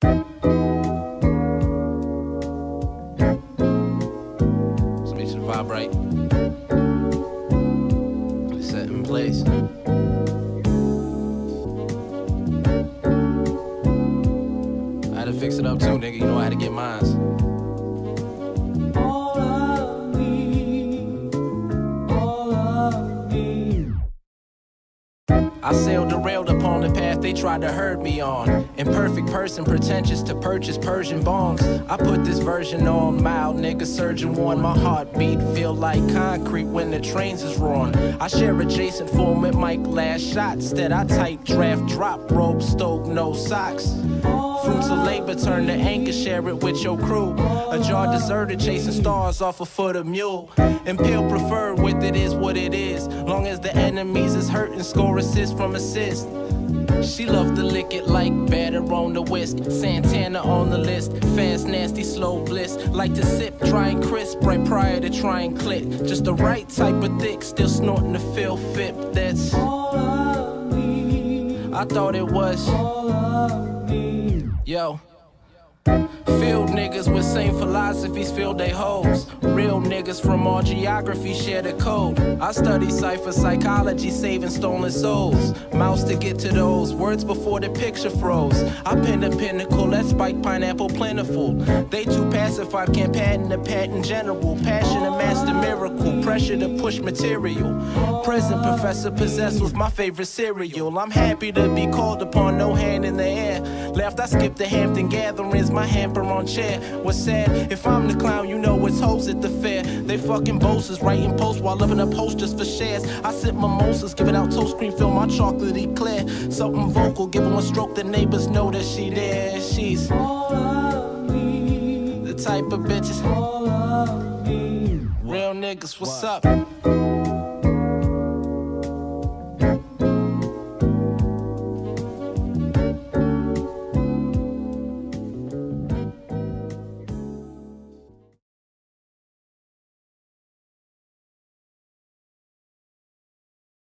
So make sure to vibrate. Set in place. I had to fix it up too, nigga. You know I had to get mines. I sailed derailed upon the path they tried to herd me on. Imperfect person, pretentious to purchase Persian bongs. I put this version on mild, nigga surgeon warn. My heartbeat feel like concrete when the trains is roaring. I share adjacent form with Mike last shot. Instead I type draft drop, robe stove, no socks. Fruits of labor turn to anchor, share it with your crew. A jar deserted chasing stars off a foot of mule. Impale preferred with it is what it is. Long as the enemies is hurting, score assist from assist. She loved to lick it like batter on the whisk. Santana on the list, fast, nasty, slow bliss. Like to sip, trying crisp right prior to trying clit. Just the right type of thick, still snorting the feel fit. That's all I need. I thought it was all I need. Yo. Field niggas with same philosophies fill they hoes. Real niggas from all geography share the code. I study cipher psychology, saving stolen souls. Mouse to get to those words before the picture froze. I pinned a pinnacle, that spike pineapple plentiful. They too pacified, can't patent the patent general. Passion to master miracle, pressure to push material. Present professor possessed with my favorite cereal. I'm happy to be called upon, no hand in the air. Left, I skipped the Hampton gatherings, my hamper on chair. What's sad, if I'm the clown, you know it's hoes at the fair. They fucking boasters, writing posts while living up posters for shares. I sip mimosas, giving out toast cream, fill my chocolate eclair. Something vocal, giving one stroke, the neighbors know that she there. She's all I need. The type of bitches all I need. Real niggas, what's up?